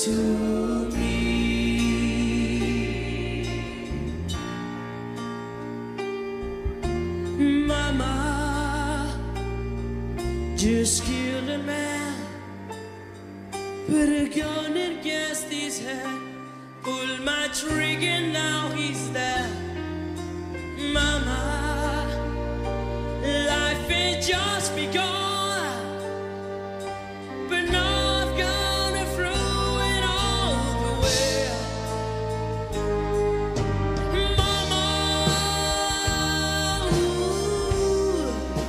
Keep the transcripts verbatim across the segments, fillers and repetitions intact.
to me. Mama just killed a man, put a gun against his head, pulled my trigger, now he's dead. Mama, life has just begun, but now I've gone through it all the way. Mama, ooh,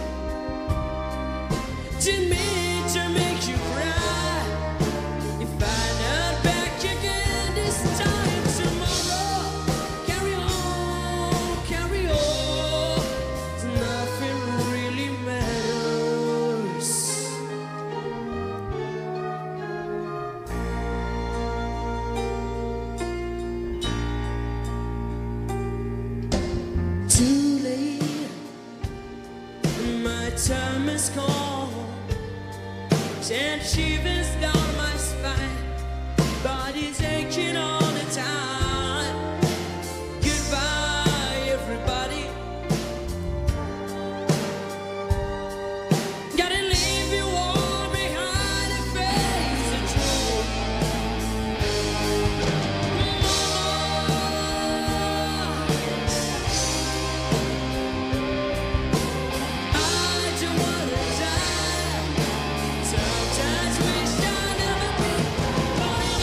didn't mean to make you cry. If I'm not back again this time tomorrow, carry on, carry on. Nothing really matters. Too late, my time is gone. Send shivers down my spine, body's aching all the time. Goodbye, everybody. Gotta leave you all behind and face the truth. Mama, I don't wanna die. Sometimes wish I'd never be alone.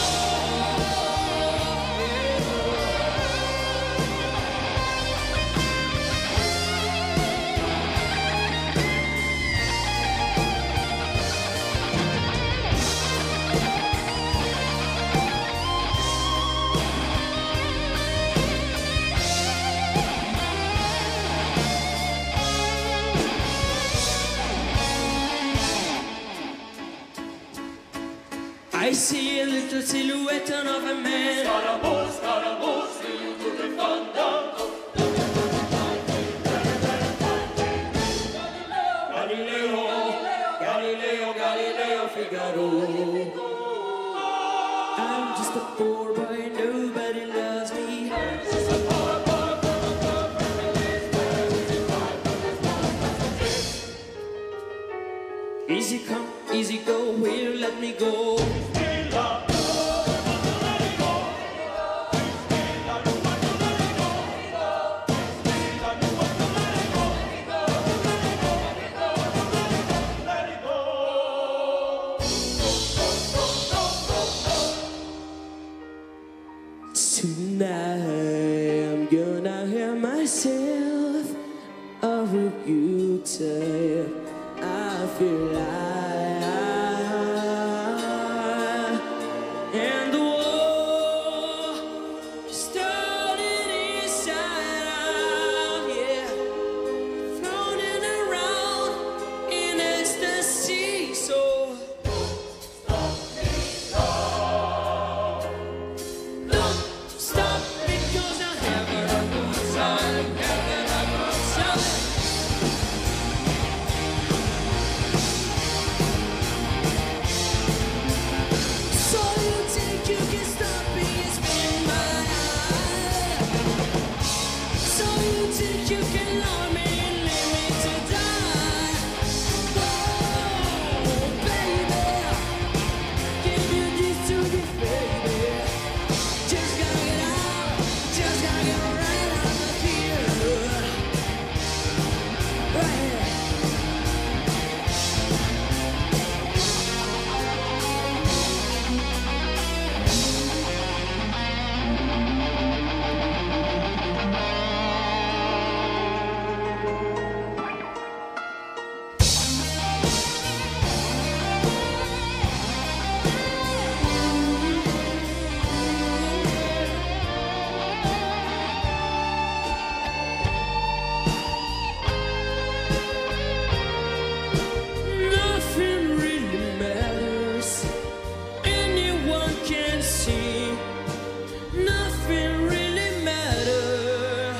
I see a little silhouette of a man. Scaramouche, Scaramouche, see you to the thunder. Galileo, Galileo, Galileo, Figaro. I'm just a poor boy, nobody loves me. Easy come, easy go, will you let me go? Tonight I'm gonna hear myself a real good time. I feel alive, and the war started inside out, yeah, floating around in ecstasy. So don't stop, because I'm having a good time, having a good time. So you think you can stop me and spin my eye? So you think you can love me and leave me to die? Oh, baby, give you this to me, baby. Just gotta get out, just gotta get right out of here. Right here. Nothing really matters. Anyone can see. Nothing really matters.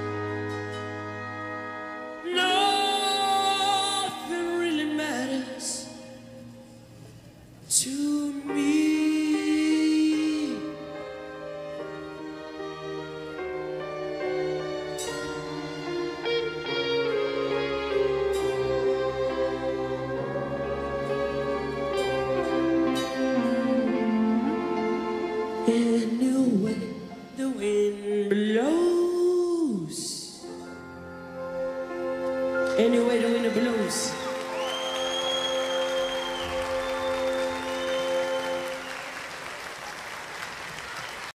Nothing really matters to me. Anyway, to win the blues.